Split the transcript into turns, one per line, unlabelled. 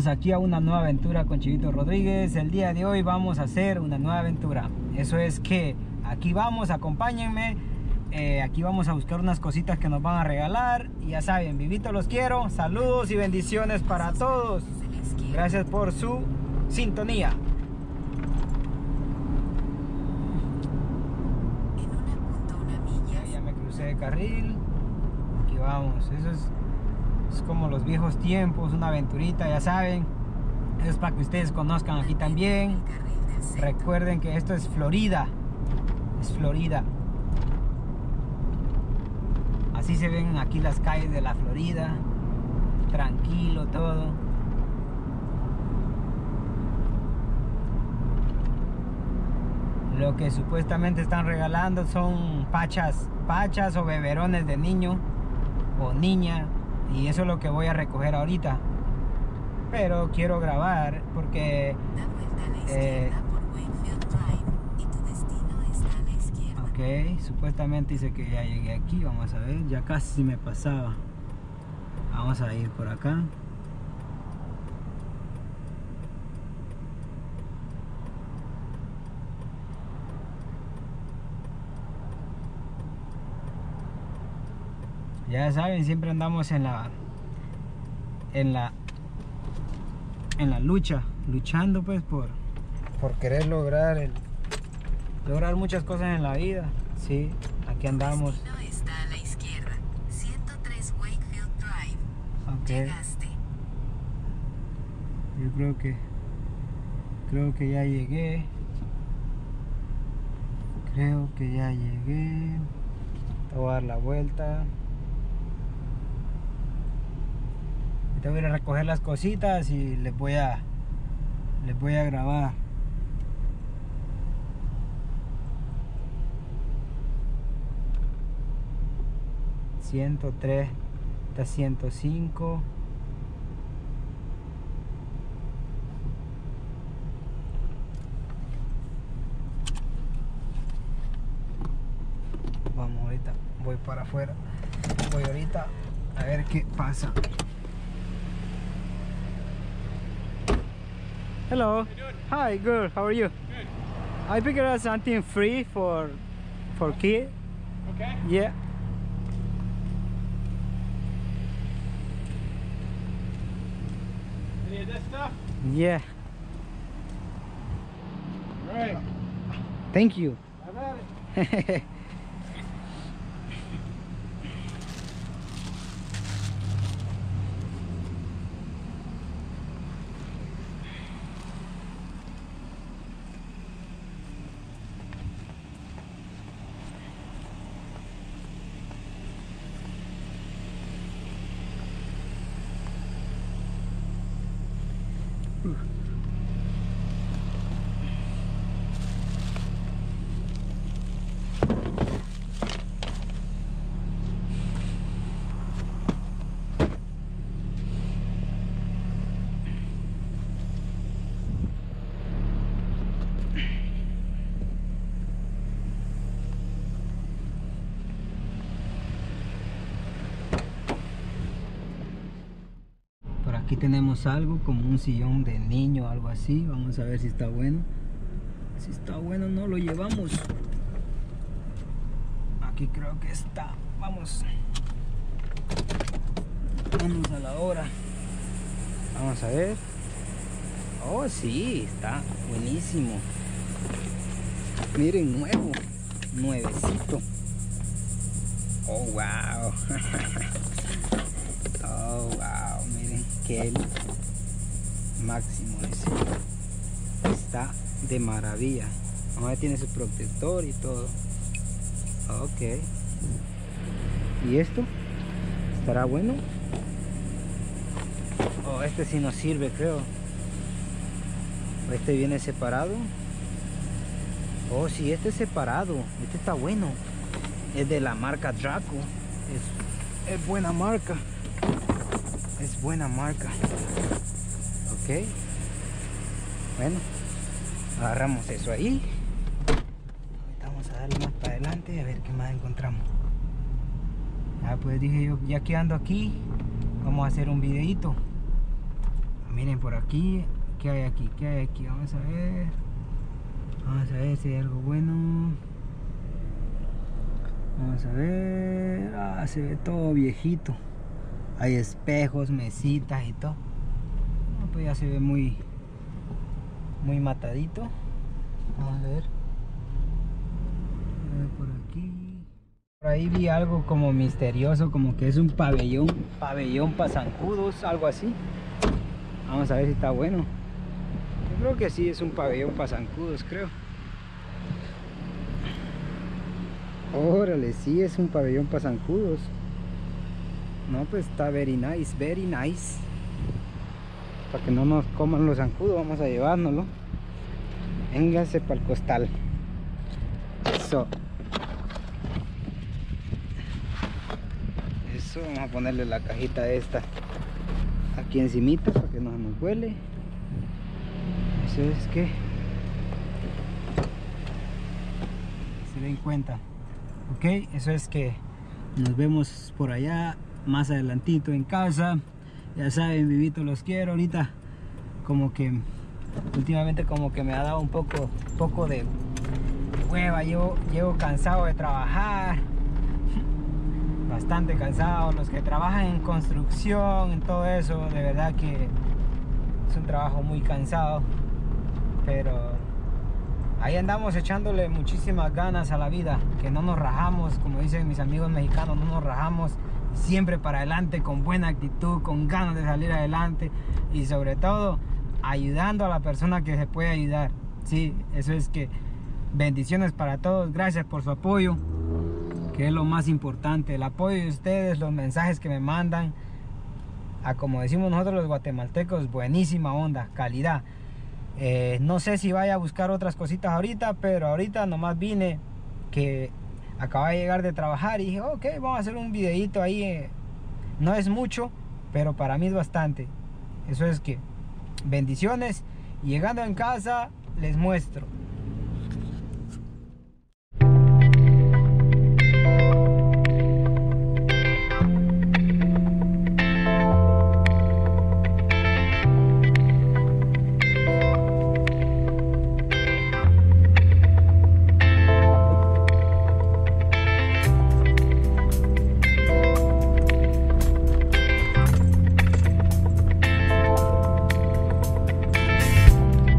Bienvenidos aquí a una nueva aventura con Chivito Rodríguez. El día de hoy vamos a hacer una nueva aventura. Eso es que aquí vamos, acompáñenme. Aquí vamos a buscar unas cositas que nos van a regalar. Y ya saben, vivito los quiero. Saludos y bendiciones para todos. Gracias por su sintonía. Ya me crucé de carril. Aquí vamos. Eso es como los viejos tiempos, una aventurita, ya saben. Es para que ustedes conozcan aquí también. Recuerden que esto es Florida. Es Florida. Así se ven aquí las calles de la Florida. Tranquilo todo. Lo que supuestamente están regalando son pachas o beberones de niño o niña. Y eso es lo que voy a recoger ahorita. Pero quiero grabar porque ok, supuestamente dice que ya llegué aquí. Vamos a ver, ya casi me pasaba. Vamos a ir por acá. Ya saben, siempre andamos en la lucha, luchando pues por querer lograr muchas cosas en la vida. Sí, aquí andamos.
Tu destino está a la izquierda, 103 Wakefield Drive.
Okay.
Llegaste.
Yo creo que ya llegué. Voy a dar la vuelta. Voy a ir a recoger las cositas y les voy a grabar. ...103... ...está 105... Vamos ahorita, voy para afuera. Voy ahorita a ver qué pasa. Hello. Hi, girl. How are you?
Good.
I figured out something free for kid.
Okay.
Yeah.
Any of this stuff?
Yeah.
All right.
Thank you.
Have at it.
Aquí tenemos algo como un sillón de niño, algo así. Vamos a ver si está bueno. Si está bueno, no lo llevamos. Aquí creo que está. Vamos a la hora. Vamos a ver. Oh, sí, está buenísimo. Miren, nuevecito. Oh, wow. Oh, wow, miren que máximo ese. Está de maravilla. Ahora tiene su protector y todo. Ok. ¿Y esto? ¿Estará bueno? Oh, este sí nos sirve, creo. Este viene separado. Oh, sí, este es separado. Este está bueno. Es de la marca Draco. Es buena marca. Es buena marca. Ok. Bueno, agarramos eso ahí. Ahorita vamos a darle más para adelante a ver qué más encontramos. Ah, pues dije yo, ya que ando aquí, vamos a hacer un videito. Miren por aquí, ¿qué hay aquí? ¿Qué hay aquí? Vamos a ver. Vamos a ver si hay algo bueno. Vamos a ver. Ah, se ve todo viejito. Hay espejos, mesitas y todo. No, pues ya se ve muy matadito. Vamos a ver. Por aquí. Por ahí vi algo como misterioso, como que es un pabellón para zancudos, algo así. Vamos a ver si está bueno. Yo creo que sí, es un pabellón para zancudos, creo. Órale, sí, es un pabellón para zancudos. No, pues está very nice, very nice. Para que no nos coman los zancudos, vamos a llevárnoslo. Véngase para el costal. Eso. Eso, vamos a ponerle la cajita esta aquí encimita para que no se nos huele. Eso es que se den cuenta. Ok, eso es que nos vemos por allá más adelantito en casa. Ya saben, vivito, los quiero. Ahorita como que últimamente como que me ha dado un poco de hueva. Llevo cansado de trabajar, bastante cansado. Los que trabajan en construcción, en todo eso, de verdad que es un trabajo muy cansado, pero ahí andamos echándole muchísimas ganas a la vida, que no nos rajamos, como dicen mis amigos mexicanos, no nos rajamos, siempre para adelante, con buena actitud, con ganas de salir adelante y sobre todo ayudando a la persona que se puede ayudar. Sí, eso es que bendiciones para todos, gracias por su apoyo, que es lo más importante, el apoyo de ustedes, los mensajes que me mandan, a como decimos nosotros los guatemaltecos, buenísima onda, calidad. No sé si vaya a buscar otras cositas ahorita, pero ahorita nomás vine, que acaba de llegar de trabajar y dije, ok, vamos a hacer un videito ahí. No es mucho, pero para mí es bastante. Eso es que bendiciones, y llegando en casa les muestro.